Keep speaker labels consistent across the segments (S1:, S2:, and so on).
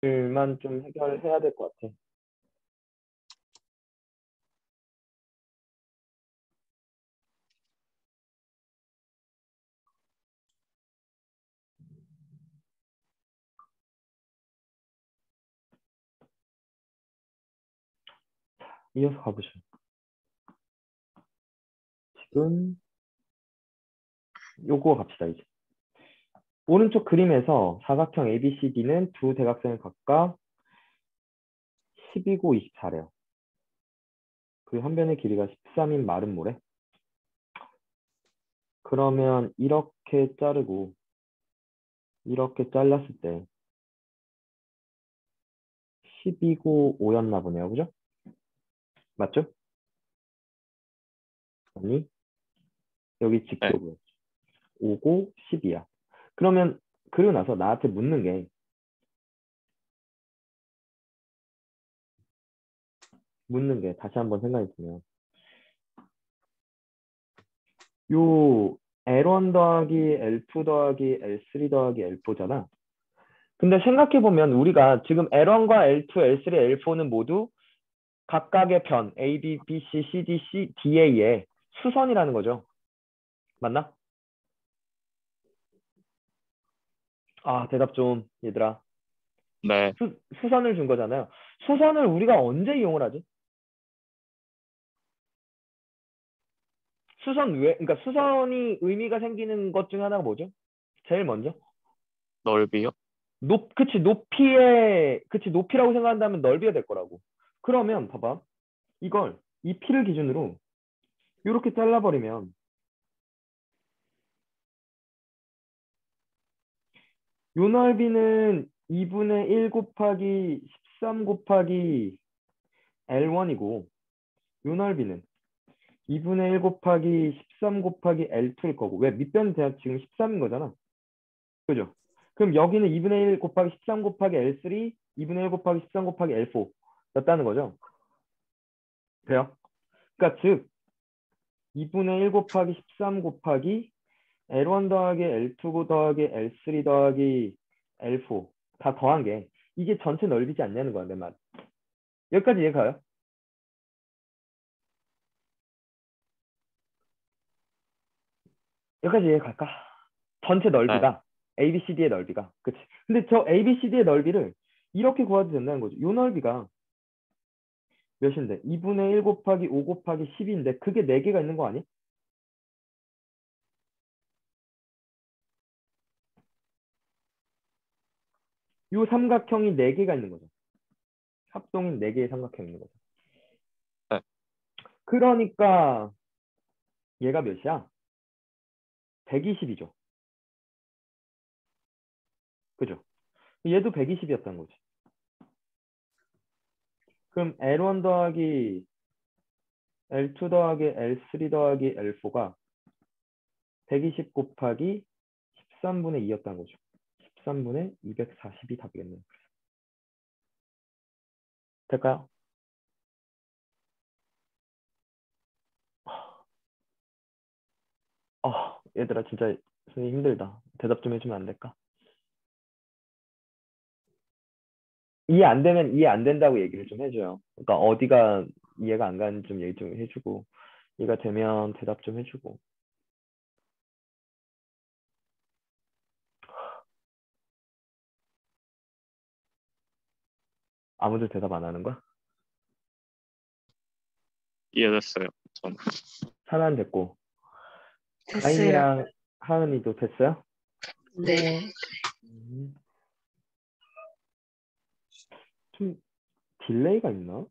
S1: 일만 좀 해결해야 될 것 같아. 이어서 가보죠. 지금 요거 갑시다 이제. 오른쪽 그림에서 사각형 ABCD는 두 대각선의 각각 10이고 24래요. 그 한 변의 길이가 13인 마른 모래. 그러면 이렇게 자르고 이렇게 잘랐을 때 10이고 5였나 보네요. 그죠? 맞죠? 아니, 여기
S2: 네.
S1: 직도고요. 5고 10이야. 그러면 그러고 나서 나한테 묻는 게 다시 한번 생각해 보면 요 L1 더하기 L2 더하기 L3 더하기 L4잖아. 근데 생각해 보면 우리가 지금 L1과 L2, L3, L4는 모두 각각의 변 A, B, B, C, C, D, C, D의 수선이라는 거죠. 맞나? 아, 대답 좀 얘들아.
S2: 네.
S1: 수선을 준 거잖아요. 수선을 우리가 언제 이용을 하지? 그러니까 수선이 의미가 생기는 것 중에 하나가 뭐죠? 제일 먼저?
S2: 넓이요?
S1: 그치, 높이라고 생각한다면 넓이가 될 거라고. 그러면 봐봐. 이걸, 이 P를 기준으로 이렇게 잘라버리면 요 넓이는 2분의 1 곱하기 13 곱하기 L1이고 요 넓이는 2분의 1 곱하기 13 곱하기 L2일 거고 왜 밑변 대학 지금 13인 거잖아. 그죠? 그럼 여기는 2분의 1 곱하기 13 곱하기 L3, 2분의 1 곱하기 13 곱하기 L4였다는 거죠. 돼요? 그러니까 즉 2분의 1 곱하기 13 곱하기 L1 더하기 L2 더하기 L3 더하기 L4 다 더한 게 이게 전체 넓이지 않냐는 거야, 내 말. 여기까지 이해 가요? 여기까지 이해 갈까? 전체
S2: 네.
S1: 넓이가 ABCD의 넓이가 그치? 근데 저 ABCD의 넓이를 이렇게 구해도 된다는 거죠. 요 넓이가 몇인데? 2분의 1 곱하기 5 곱하기 10인데 그게 4개가 있는 거 아니? 요 삼각형이 4개가 있는 거죠. 합동인 4개의 삼각형이 있는 거죠.
S2: 네.
S1: 그러니까 얘가 몇이야? 120이죠. 그죠? 얘도 120이었던 거지. 그럼 L1 더하기 L2 더하기 L3 더하기 L4가 120 곱하기 13분의 2였던 거죠. 13분의 240이 답이겠네요. 될까요? 얘들아 진짜 선생님 힘들다. 대답 좀 해주면 안 될까? 이해 안 되면 이해 안 된다고 얘기를 좀 해줘요. 그러니까 어디가 이해가 안 가는지 좀 얘기 좀 해주고 이해가 되면 대답 좀 해주고 아무도 대답 안 하는 거야?
S2: 이해됐어요. 전.
S1: 하나는 됐고
S3: 됐어요.
S1: 아인이랑 하은이도 됐어요?
S3: 네.
S1: 음, 좀 딜레이가 있나?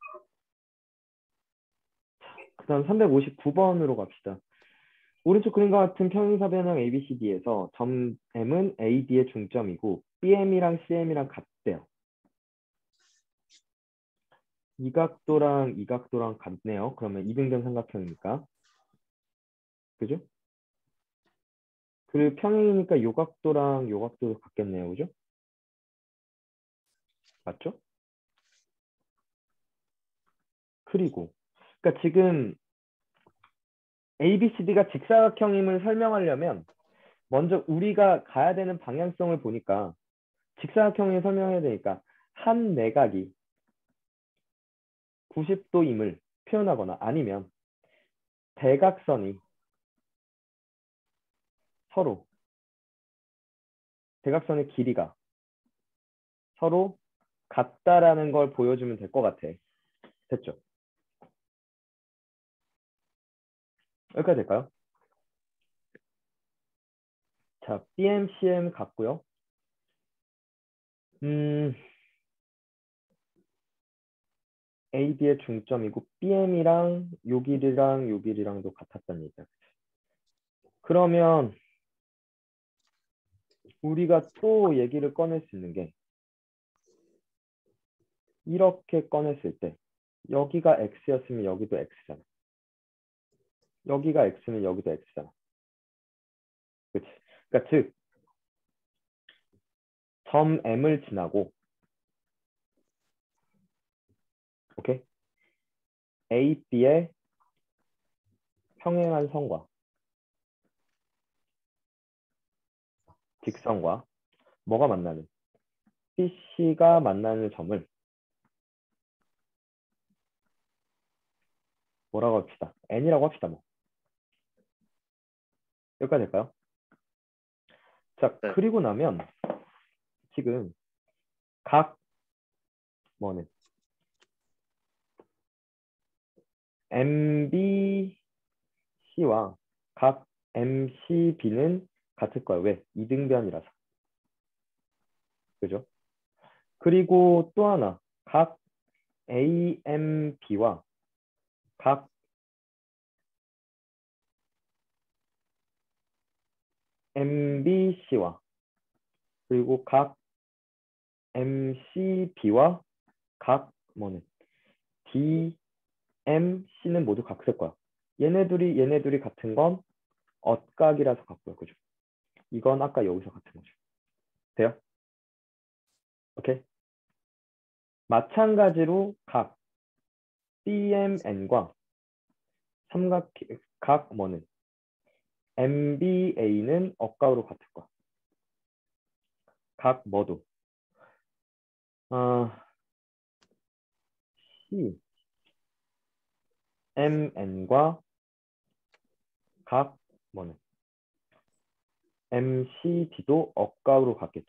S1: 그다음 359번으로 갑시다. 오른쪽 그림과 같은 평행사변형 ABCD에서 점 M은 AD의 중점이고 BM이랑 CM이랑 같대요. 이 각도랑 이 각도랑 같네요. 그러면 이등변 삼각형이니까. 그죠? 그 평행이니까 요 각도랑 요 각도도 같겠네요. 그죠? 맞죠? 그리고 그러니까 지금 ABCD가 직사각형임을 설명하려면 먼저 우리가 가야 되는 방향성을 보니까 직사각형을 설명해야 되니까 한 내각이 90도임을 표현하거나 아니면 대각선이 서로 대각선의 길이가 서로 같다라는 걸 보여주면 될 것 같아. 됐죠? 여기까지 될까요? 자, BM, CM 같고요. AB의 중점이고 BM이랑 요 길이랑 요 길이랑도 같았다는 얘기야. 그러면 우리가 또 얘기를 꺼낼 수 있는 게 이렇게 꺼냈을 때 여기가 X였으면 여기도 X잖아. 여기가 X면 여기도 X잖아. 그치? 그러니까 즉, 점 M을 지나고 오케이? A, B의 평행한 선과 직선과 뭐가 만나는? B, C가 만나는 점을 뭐라고 합시다. N이라고 합시다. 뭐. 여기까지 될까요? 자,
S2: 네.
S1: 그리고 나면 지금 각 뭐는 MBC와 각 MCB는 같을 거야. 왜? 이등변이라서. 그죠? 그리고 또 하나, 각 AMB와 각 MBC와 그리고 각 MCB와 각 뭐는 DMC는 모두 같을 거야. 얘네들이 같은 건 엇각이라서 같고요. 그죠? 이건 아까 여기서 같은 거죠. 돼요? 오케이? 마찬가지로 각 BMN과 각 뭐는 MBA는 엇각으로 같을 거야. 각 뭐도 CMN과 각 뭐는 MCD도 엇각으로 같겠죠.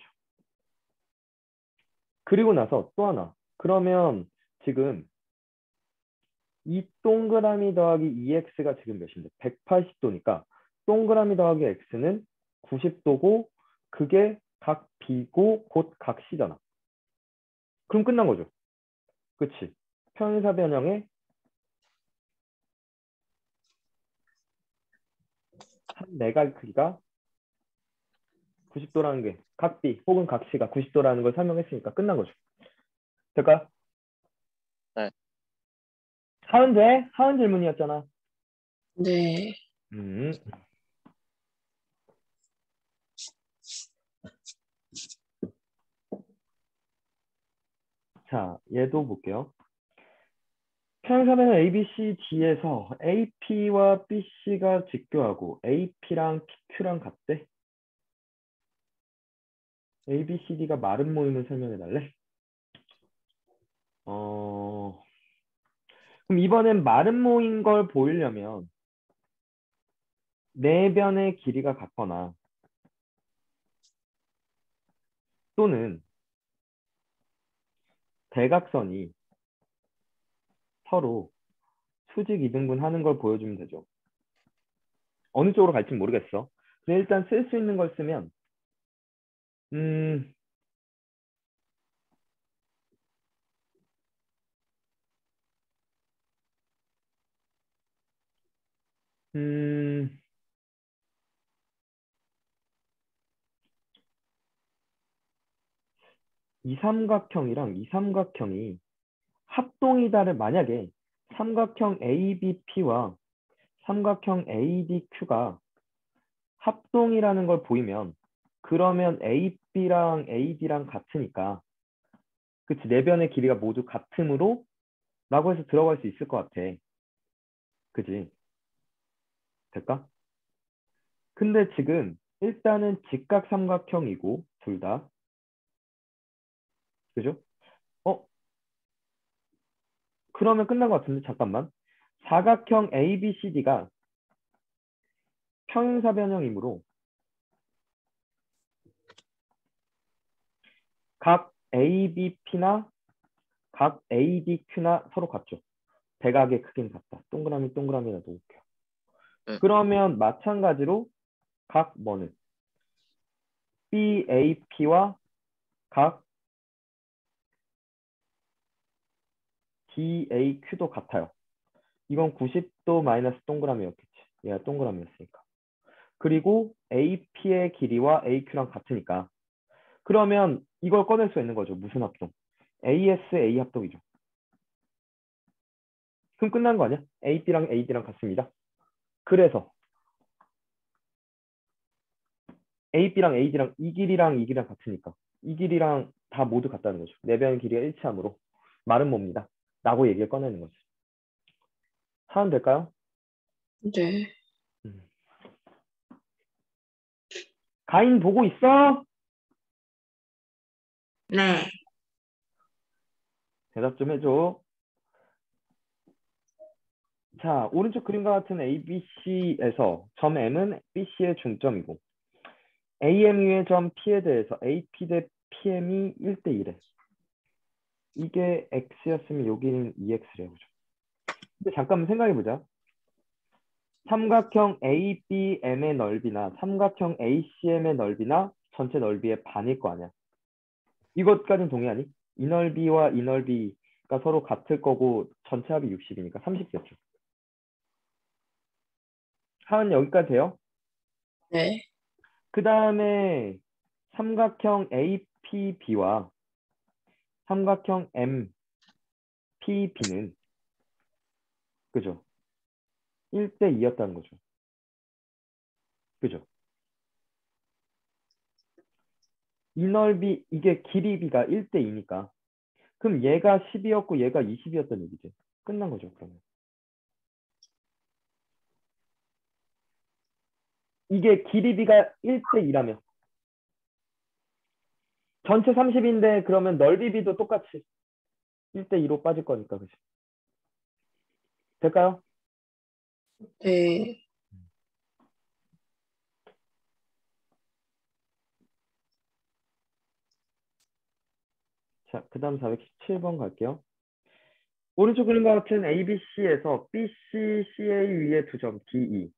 S1: 그리고 나서 또 하나. 그러면 지금 이 동그라미 더하기 2x가 지금 몇인데? 180도니까 동그라미 더하기 x는 90도고 그게 각 B고 곧 각 C잖아. 그럼 끝난 거죠. 그치? 편사 변형의 한 내각 크기가 90도라는 게 각 B 혹은 각 C가 90도라는 걸 설명했으니까 끝난 거죠. 될까요?
S2: 네.
S1: 하면 돼? 하은 질문이었잖아.
S3: 네.
S1: 음. 자, 얘도 볼게요. 편의점에는 ABCD에서 AP와 BC가 직교하고 AP랑 PQ랑 같대. ABCD가 마른 모임을 설명해 달래. 그럼 이번엔 마른 모인 걸 보이려면 내변의 길이가 같거나 또는 대각선이 서로 수직 이등분 하는 걸 보여주면 되죠. 어느 쪽으로 갈지 모르겠어. 근데 일단 쓸 수 있는 걸 쓰면 음, 음, 이 삼각형이랑 이 삼각형이 합동이다를 만약에 삼각형 ABP와 삼각형 ADQ가 합동이라는 걸 보이면 그러면 AB랑 AD랑 같으니까 그치 내변의 길이가 모두 같으므로 라고 해서 들어갈 수 있을 것 같아. 그지? 될까? 근데 지금 일단은 직각 삼각형이고 둘 다 그죠? 그러면 끝난 것 같은데 잠깐만. 사각형 ABCD가 평행사변형이므로 각 ABP나 각 ADQ나 서로 같죠. 대각의 크기는 같다. 동그라미 동그라미나 놓을게요.
S2: 네.
S1: 그러면 마찬가지로 각 뭐는 BAP와 각 DAQ도 같아요. 이건 90도 마이너스 동그라미였겠지. 얘가 동그라미였으니까. 그리고 AP의 길이와 AQ랑 같으니까. 그러면 이걸 꺼낼 수 있는 거죠. 무슨 합동? ASA 합동이죠. 그럼 끝난 거 아니야? AB랑 AD랑 같습니다. 그래서 AB랑 AD랑 이 길이랑 이 길이랑 같으니까 이 길이랑 다 모두 같다는 거죠. 내변 길이가 일치하므로 말은 뭡니다. 라고 얘기를 꺼내는 거죠. 하면 될까요?
S3: 네.
S1: 가인 보고 있어?
S3: 네.
S1: 대답 좀 해줘. 자, 오른쪽 그림과 같은 ABC에서 점 M은 BC의 중점이고 AMU의 점 P에 대해서 AP 대 PM이 1대 1에 이게 X였으면 여기는 2X래요. 근데 잠깐만 생각해보자. 삼각형 ABM의 넓이나 삼각형 ACM의 넓이나 전체 넓이의 반일 거 아니야. 이것까지는 동의하니? 이 넓이와 이 넓이가 서로 같을 거고 전체 합이 60이니까 30겠죠. 하은 여기까지 돼요?
S3: 네.
S1: 그 다음에 삼각형 APB와 삼각형 MPB는 그죠? 1대 2였다는 거죠. 그죠? 이 넓이 이게 길이비가 1대 2니까 그럼 얘가 10이었고 얘가 20이었던 얘기지. 끝난 거죠, 그러면. 이게 길이비가 1대 2라면 전체 30인데 그러면 넓이비도 똑같이 1대 2로 빠질 거니까 그죠? 될까요?
S3: 네.
S1: 자, 그 다음 417번 갈게요. 오른쪽 그림과 같은 ABC에서 BC, CA 위에 두 점 DE.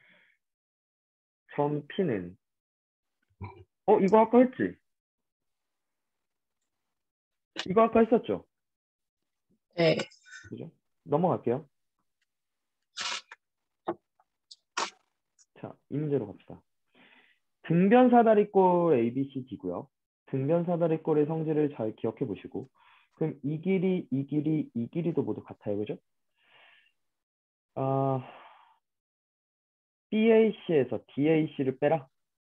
S1: 점 P는 이거 아까 했지? 이거 아까 했었죠?
S3: 네.
S1: 그죠? 넘어갈게요. 자, 이 문제로 갑시다. 등변 사다리꼴 ABCD고요. 등변 사다리꼴의 성질을 잘 기억해 보시고 그럼 이 길이, 이 길이, 이 길이도 모두 같아요. 그죠? 아, BAC에서 DAC를 빼라.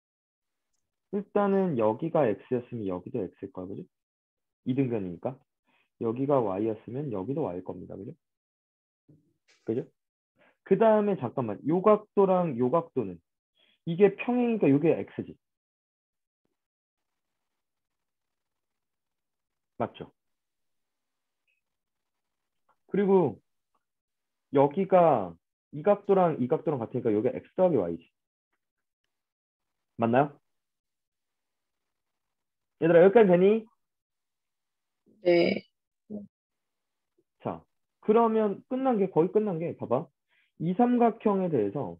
S1: 일단은 여기가 X였으면 여기도 X일 거야. 그죠? 이등변이니까. 여기가 Y였으면 여기도 Y일 겁니다. 그죠? 그죠? 그 다음에 잠깐만. 요 각도랑 요 각도는 이게 평행이니까 이게 X지. 맞죠? 그리고 여기가 이 각도랑 이 각도랑 같으니까 여기가 X 더하기 Y지. 맞나요? 얘들아 여기까지 되니?
S3: 네.
S1: 자, 그러면 끝난 게 거의 끝난 게 봐봐. 이 삼각형에 대해서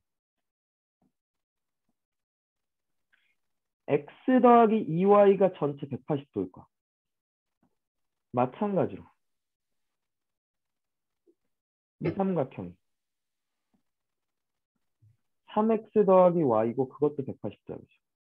S1: X 더하기 2Y가 전체 180도일 거야. 마찬가지로 이 삼각형이 3X 더하기 Y고 그것도 180도야.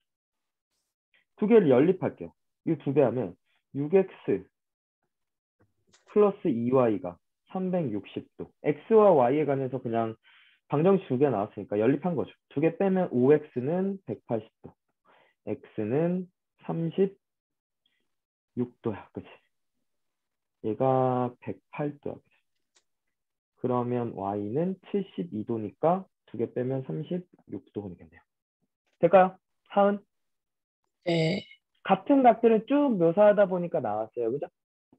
S1: 두 개를 연립할게요. 이 두 배 하면 6X 플러스 2Y가 360도. X와 Y에 관해서 그냥 방정식 두 개 나왔으니까 연립한 거죠. 두 개 빼면 5X는 180도. X는 36도야. 그치? 얘가 108도야. 그치? 그러면 Y는 72도니까 두 개 빼면 36도가 되겠네요. 될까요? 하은?
S3: 네.
S1: 같은 각들을 쭉 묘사하다 보니까 나왔어요. 그죠?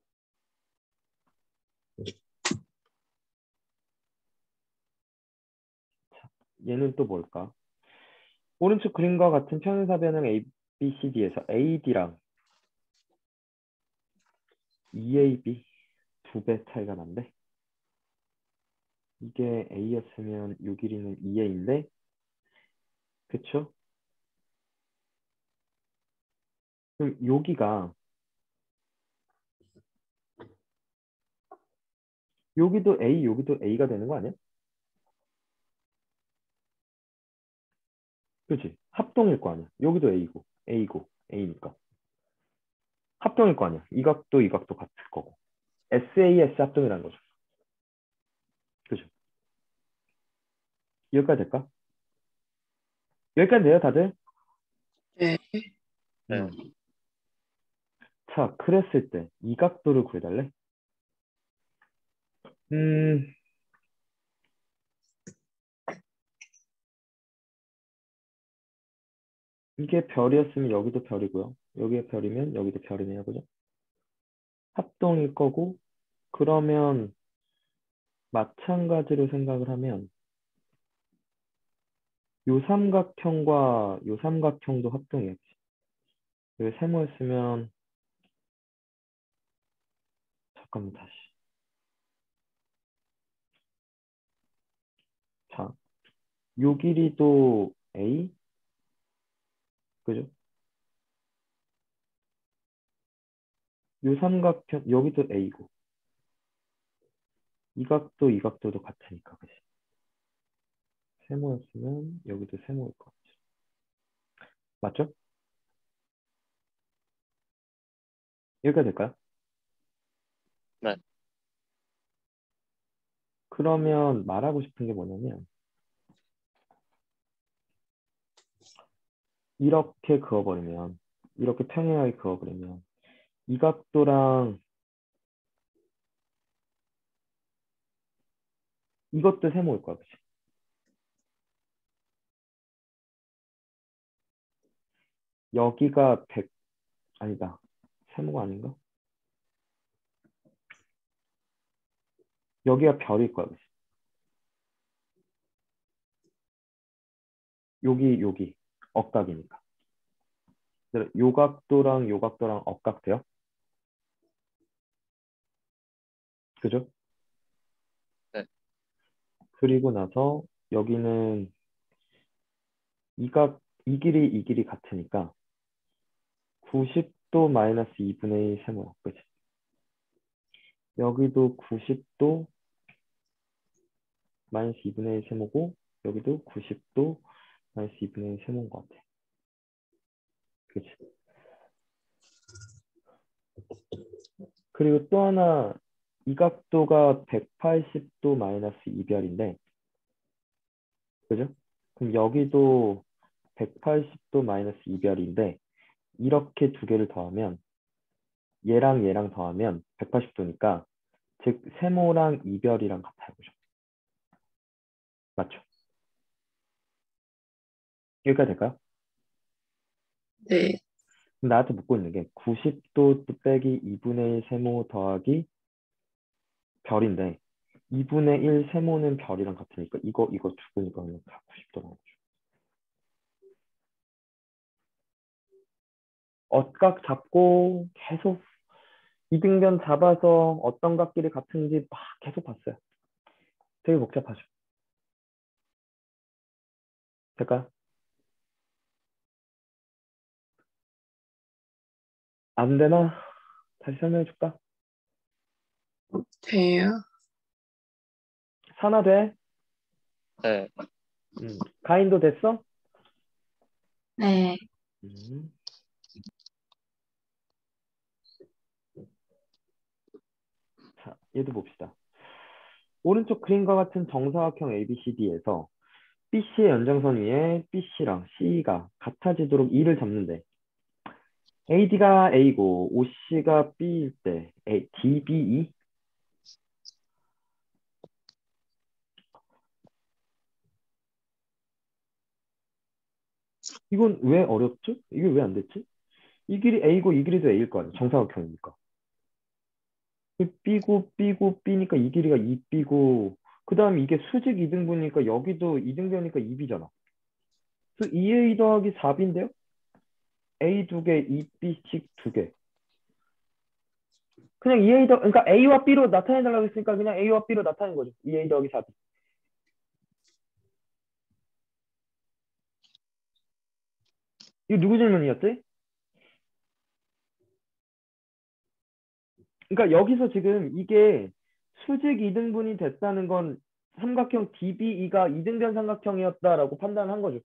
S1: 얘는 또 뭘까? 오른쪽 그림과 같은 평행사 변형 A, B, C, D에서 AD랑 EAB 두 배 차이가 난대. 이게 A였으면 요 길이는 2A인데, 그쵸? 그럼 여기도 A, 여기도 A가 되는 거 아니야? 그치? 합동일 거 아니야. 여기도 A고, A니까. 합동일 거 아니야. 이 각도 같을 거고. SAS 합동이라는 거죠. 그죠? 여기까지 될까? 여기까지 돼요, 다들?
S3: 네.
S2: 네.
S1: 음. 자, 그랬을 때 이 각도를 구해달래? 음, 이게 별이었으면 여기도 별이고요. 여기가 별이면 여기도 별이네요. 그죠? 합동일 거고, 그러면 마찬가지로 생각을 하면 요 삼각형과 요 삼각형도 합동이겠지. 여기 세모였으면 잠깐만 다시. 자, 요 길이도 A, 그죠? 요 삼각형 여기도 A고 이 각도도 같으니까 그지? 세모였으면 여기도 세모일 것 같지. 맞죠? 여기까지 될까요?
S2: 네.
S1: 그러면 말하고 싶은 게 뭐냐면 이렇게 그어버리면 이렇게 평행하게 그어버리면 이 각도랑 이것도 세모일 거야, 그치? 여기가 100 아니다. 세모가 아닌가? 여기가 별일 거야, 그치? 여기 억각이니까. 요 각도랑 요 각도랑 억각돼요? 그죠?
S2: 네.
S1: 그리고 나서 여기는 이 길이 같으니까 90도 마이너스 2분의 1 세모, 그치? 여기도 90도 마이너스 2분의 1 세모고 여기도 90도 마이너스 2분의 1 세모인 것 같아. 그치? 그리고 또 하나 이 각도가 180도 마이너스 2별인데 그죠? 그럼 여기도 180도 마이너스 2별인데 이렇게 두 개를 더하면 얘랑 얘랑 더하면 180도니까 즉 세모랑 이별이랑 같아요. 그죠? 맞죠? 여기까지 될까요?
S3: 네.
S1: 그럼 나한테 묻고 있는 게 90도 빼기 2분의 1 세모 더하기 별인데 2분의 1 세모는 별이랑 같으니까 이거 죽으니까 그냥 다 90도 나오죠. 억각 잡고 계속 이등변 잡아서 어떤 각끼리 같은지 막 계속 봤어요. 되게 복잡하죠. 될까요? 안 되나? 다시 설명해 줄까?
S3: 돼요.
S1: 산화 돼?
S2: 네.
S1: 가인도 됐어?
S3: 네.
S1: 음. 자, 얘도 봅시다. 오른쪽 그림과 같은 정사각형 ABCD에서 BC의 연장선 위에 BC랑 C가 같아지도록 E를 잡는데 AD가 A고 OC가 B일 때 DBE? 이건 왜 어렵죠? 이게 왜 안 됐지? 이 길이 A고 이 길이도 A일 거 아니야. 정사각형이니까. B고 B고 B니까 이 길이가 2B고 그 다음에 이게 수직 이등분이니까 여기도 이등변이니까 2B잖아. 그래서 2A 더하기 4B인데요? A 두 개, 2B씩 두 개. 그냥 2A 그러니까 A와 B로 나타내달라고 했으니까 그냥 A와 B로 나타낸 거죠. 2A 더하기 4B. 이거 누구 질문이었지? 그러니까 여기서 지금 이게 수직 이등분이 됐다는 건 삼각형 DBE가 이등변 삼각형이었다라고 판단한 거죠.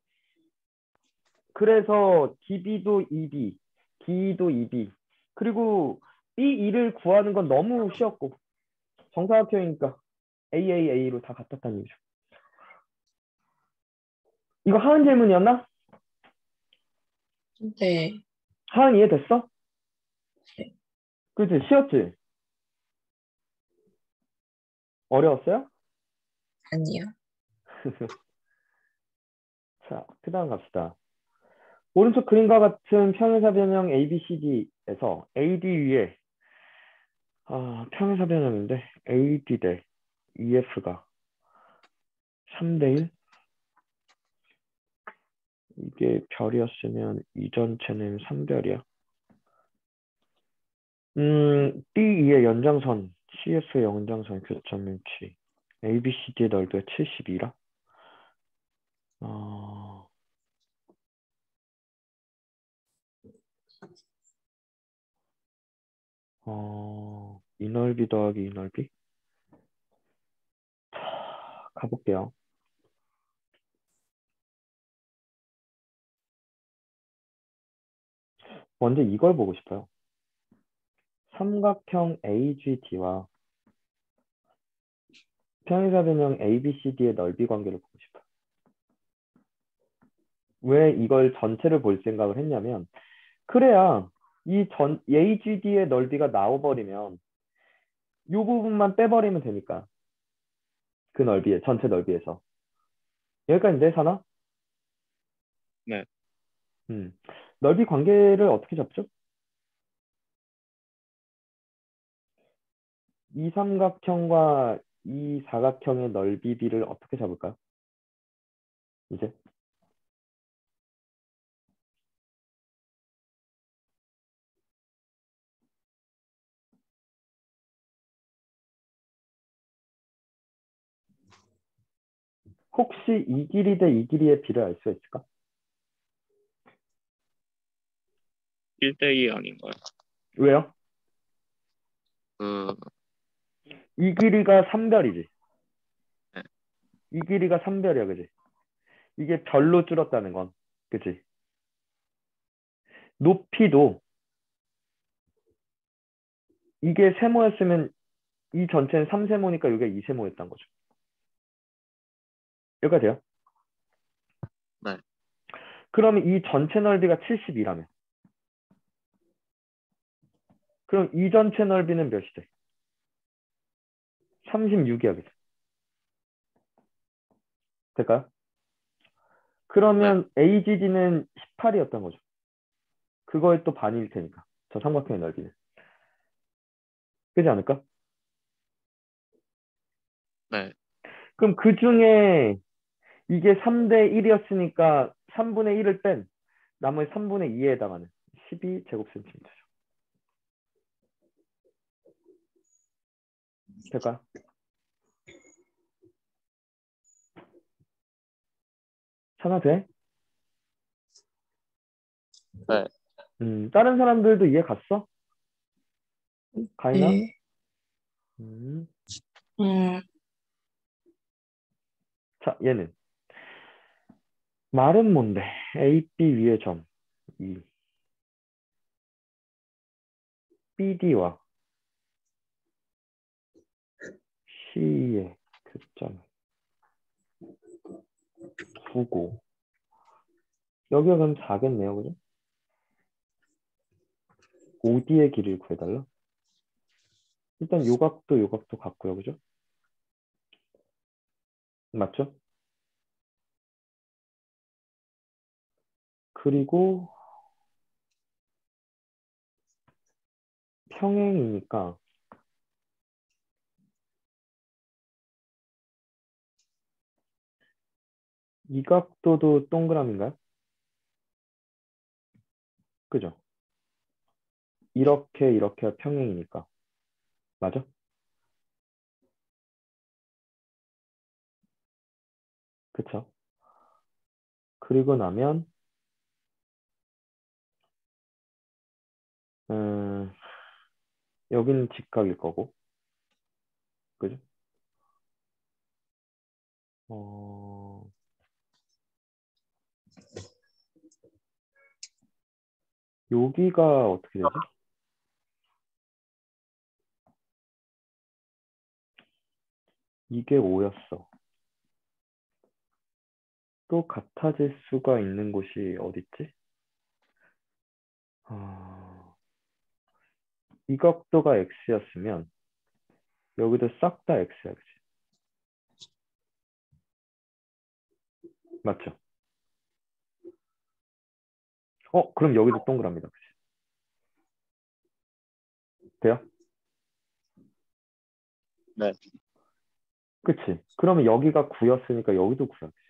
S1: 그래서 DB도 2B, DE도 2B. 그리고 B2를 구하는 건 너무 쉬웠고 정사각형이니까 AAA로 다 같았다는 얘기죠. 이거 하은 질문이었나?
S3: 네.
S1: 하은 이해됐어?
S3: 네.
S1: 그치? 쉬웠지? 어려웠어요?
S3: 아니요.
S1: 자, 그 다음 갑시다. 오른쪽 그림과 같은 평행사 변형 ABCD에서 AD 위에 평행사 변형인데 AD 대 EF가 3대 1? 이게 별이었으면 이 전체는 3별이야. B2의 연장선, CF의 연장선 교점 일치. ABCD의 넓이가 72라? 이 넓이 더하기 이 넓이? 자, 가볼게요. 먼저 이걸 보고 싶어요. 삼각형 AGD와 평행사 변형 ABCD의 넓이 관계를 보고 싶어요. 왜 이걸 전체를 볼 생각을 했냐면 그래야 이 AGD의 넓이가 나와버리면 이 부분만 빼버리면 되니까 그 넓이에 전체 넓이에서 여기까지인데 사나?
S2: 네.
S1: 넓이 관계를 어떻게 잡죠? 이 삼각형과 이 사각형의 넓이 비를 어떻게 잡을까요? 이제 혹시 이 길이 대 이 길이의 비를 알 수 있을까?
S2: 1대2 아닌가요?
S1: 왜요?
S2: 그,
S1: 이 길이가 3별이지.
S2: 네.
S1: 이 길이가 3별이야, 그지? 이게 별로 줄었다는 건, 그지? 높이도 이게 세모였으면 이 전체는 3세모니까 이게 2세모였던 거죠. 여기까지 돼요?
S2: 네.
S1: 그러면 이 전체 넓이가 72라면 그럼 이 전체 넓이는 몇이 돼? 36이야, 그지? 될까요?
S2: 네.
S1: 그러면 AGD는 18이었던 거죠. 그거의 또 반일 테니까. 저 삼각형의 넓이는. 그지 않을까?
S2: 네.
S1: 그럼 그 중에 이게 3대 1이었으니까 3분의 1을 뺀 나머지 3분의 2에 해당하는 12제곱센티미터죠. 될까요? 하나 돼?
S2: 네.
S1: 다른 사람들도 이해 갔어? 가이나?
S3: 네.
S1: 음.
S3: 음,
S1: 자, 얘는 말은 뭔데? A, B 위의 점 2. BD와 C의 교점 9고 여기가 그럼 4겠네요, 그죠? OD의 길이를 구해달라. 일단 요각도 같고요, 그죠? 맞죠? 그리고 평행이니까 이 각도도 동그라미인가요? 그죠? 이렇게 평행이니까. 맞아? 그쵸? 그리고 나면 음, 여기는 직각일 거고. 그죠? 어, 여기가 어떻게 되지? 이게 5였어. 또 같아질 수가 있는 곳이 어딨지? 이 각도가 x였으면 여기도 싹 다 x야, 그치? 맞죠? 그럼 여기도 동그라미다, 그치? 돼요?
S2: 네.
S1: 그치? 그러면 여기가 9였으니까 여기도 9야, 그치?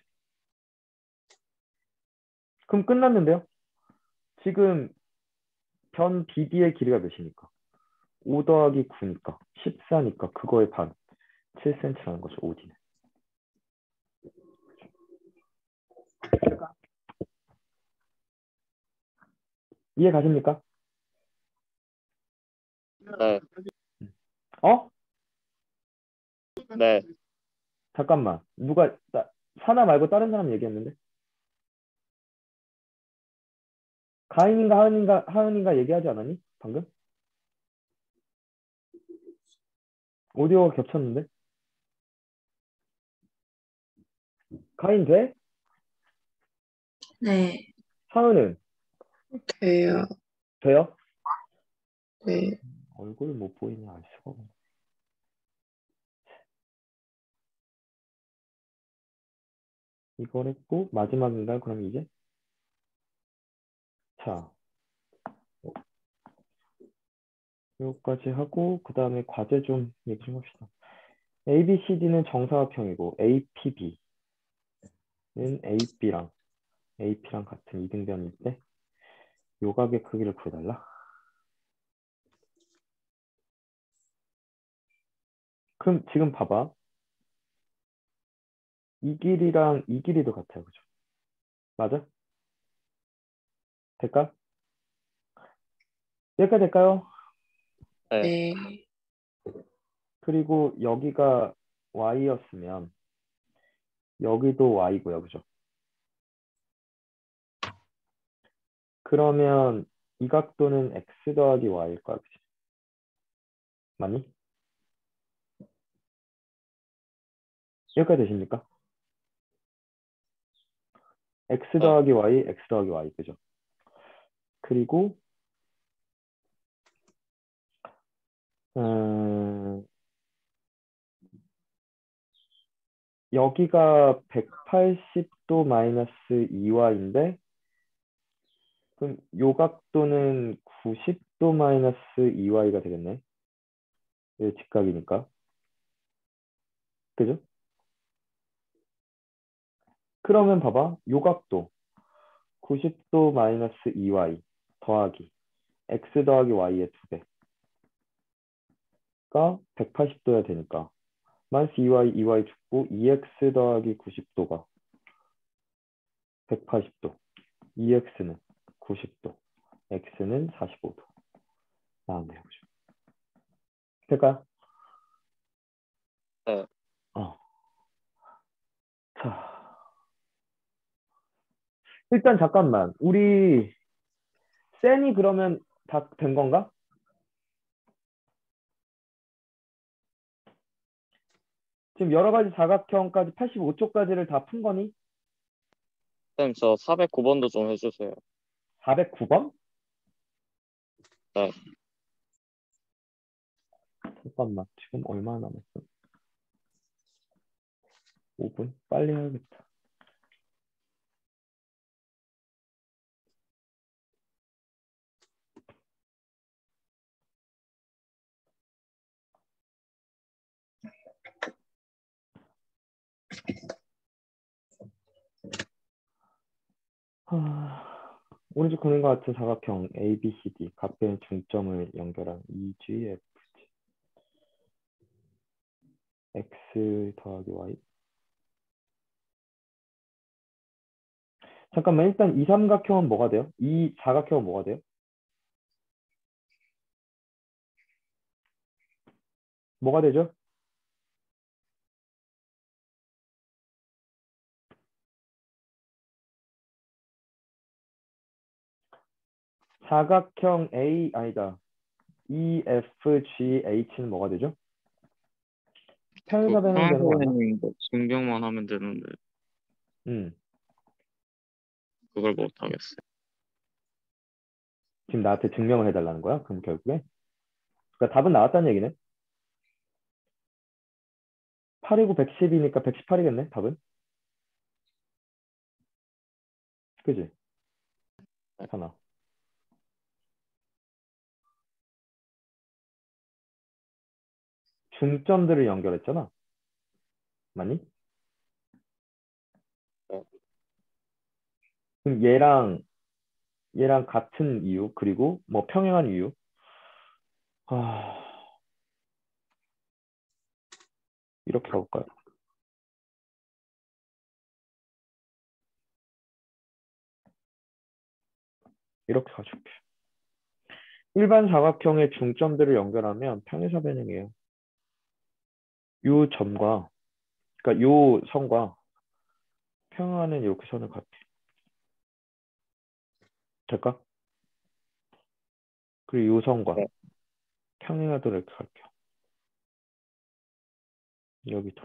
S1: 그럼 끝났는데요? 지금 변 BD의 길이가 몇이니까? 5 더하기 9니까 14니까 그거의 반 7cm라는 거죠, OD는. 이해 가십니까?
S2: 네.
S1: 어?
S2: 네.
S1: 잠깐만. 사나 말고 다른 사람 얘기했는데? 가인인가 하은인가 얘기하지 않았니? 방금? 오디오가 겹쳤는데? 가인 돼?
S3: 네.
S1: 하은은
S3: 돼요.
S1: 돼요?
S3: 네.
S1: 얼굴 못 보이냐 알 수가 없네. 이걸 했고 마지막인가요? 그럼 이제? 자, 여기까지 하고 그 다음에 과제 좀 얘기 좀 합시다. ABCD는 정사각형이고 APB는 AP랑 같은 이등변일 때 요각의 크기를 구해달라. 그럼 지금 봐봐. 이 길이랑 이 길이도 같아요. 그죠? 맞아? 될까? 여기까지 될까요?
S2: 네.
S3: 네.
S1: 그리고 여기가 y였으면 여기도 y고요. 그죠? 그러면 이 각도는 x 더하기 y일 거야. 그치? 맞니? 여기까지 되십니까? x
S2: 네.
S1: 더하기 y, x 더하기 y. 그죠? 그리고 음, 여기가 180도 마이너스 2y인데 그럼 요 각도는 90도 마이너스 2y가 되겠네. 이 직각이니까. 그죠? 그러면 봐봐. 요 각도 90도 마이너스 2y 더하기 x 더하기 y의 2배가 180도야 되니까 마이너스 2y, 2y 죽고 2x 더하기 90도가 180도 2x는 90도 x는 45도 나왔네요. 그죠? 될까요?
S2: 네.
S1: 어. 자, 일단 잠깐만. 우리 센이 그러면 다 된 건가? 지금 여러 가지 사각형까지 85초까지를 다 푼 거니?
S2: 쌤, 저 409번도 좀 해주세요.
S1: 409번?
S2: 네.
S1: 잠깐만. 지금 얼마나 남았어? 5분? 빨리 해야겠다. 오른쪽 그림과 같은 사각형 ABCD 각변의 중점을 연결한 EGFG X 더하기 Y. 잠깐만, 일단 이 삼각형은 뭐가 돼요? 이 사각형은 뭐가 돼요? 뭐가 되죠? 사각형 A 아니다. EFGH는 뭐가 되죠? 평행사 변형이 되는 거 맞나?
S2: 평행사변형인데 증명만 하면 되는데 그걸 못 하겠어요.
S1: 지금 나한테 증명을 해달라는 거야? 그럼 결국에? 그러니까 답은 나왔다는 얘기네. 8이고 110이니까 118이겠네, 답은. 그지? 하나. 중점들을 연결했잖아. 맞니?
S2: 네.
S1: 그럼 얘랑 같은 이유, 그리고 뭐 평행한 이유. 이렇게 가볼까요? 이렇게 가줄게. 일반 사각형의 중점들을 연결하면 평행사 변형이에요. 요 점과, 그러니까 요 선과 평행하는 이렇게 선을 같아. 될까? 그리고 요 선과
S2: 네.
S1: 평행하도록 이렇게 갈게요. 여기도.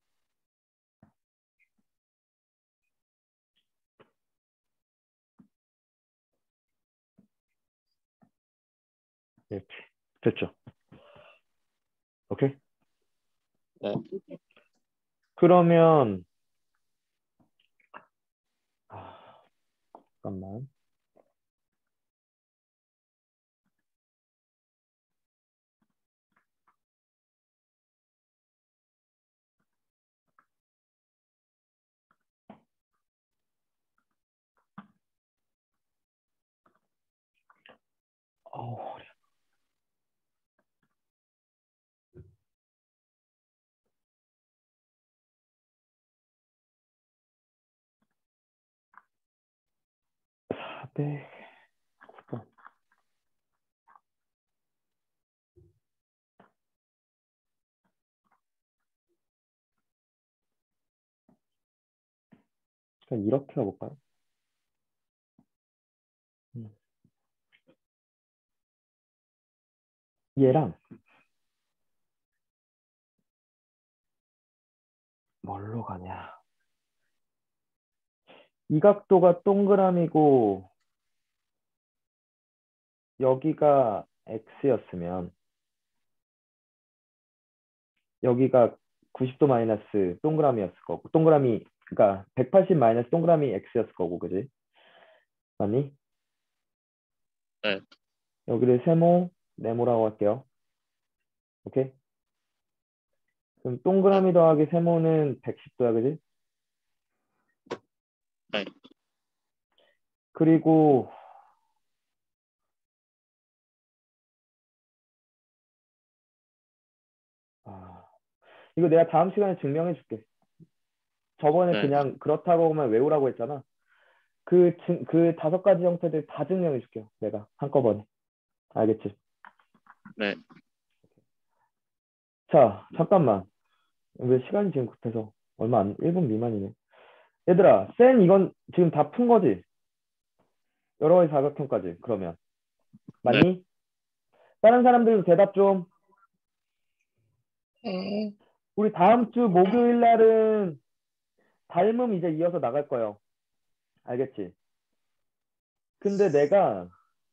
S1: 이렇게. 됐죠? 오케이?
S2: 네.
S1: 그러면 잠깐만. 허리. 네. 그냥 이렇게 가볼까요? 얘랑 뭘로 가냐? 이 각도가 동그라미고 여기가 x였으면 여기가 90도 마이너스 동그라미였을 거고 동그라미 그러니까 180 마이너스 동그라미 x였을 거고 그지? 맞니?
S2: 네.
S1: 여기를 세모 네모라고 할게요. 오케이? 그럼 동그라미 더하기 세모는 110도야 그지?
S2: 네.
S1: 그리고 이거 내가 다음 시간에 증명해 줄게. 저번에
S2: 네.
S1: 그냥 그렇다고만 외우라고 했잖아. 그 5가지 형태들 다 증명해 줄게요. 내가 한꺼번에. 알겠지?
S2: 네.
S1: 자, 잠깐만. 왜 시간이 지금 급해서 얼마 안, 1분 미만이네. 얘들아, 센 이건 지금 다 푼 거지? 여러 가지 사각형까지. 그러면.
S2: 네.
S1: 맞니? 다른 사람들도 대답 좀.
S3: 네.
S1: 우리 다음 주 목요일 날은 닮음 이제 이어서 나갈 거예요. 알겠지? 근데 내가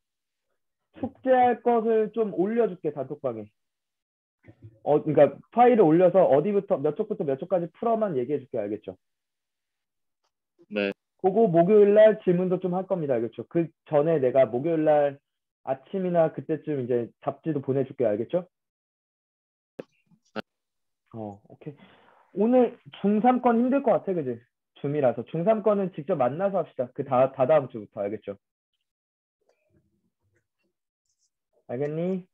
S1: 숙제할 것을 좀 올려줄게, 단톡방에. 그러니까 파일을 올려서 어디부터 몇 쪽부터 몇 쪽까지 풀어만 얘기해줄게, 알겠죠?
S2: 네.
S1: 그거 목요일 날 질문도 좀 할 겁니다, 알겠죠? 그 전에 내가 목요일 날 아침이나 그때쯤 이제 잡지도 보내줄게, 알겠죠? 오케이. 오늘 중3권 힘들 것 같아, 그지? 줌이라서. 중3권은 직접 만나서 합시다. 다다음 주부터, 알겠죠? 알겠니?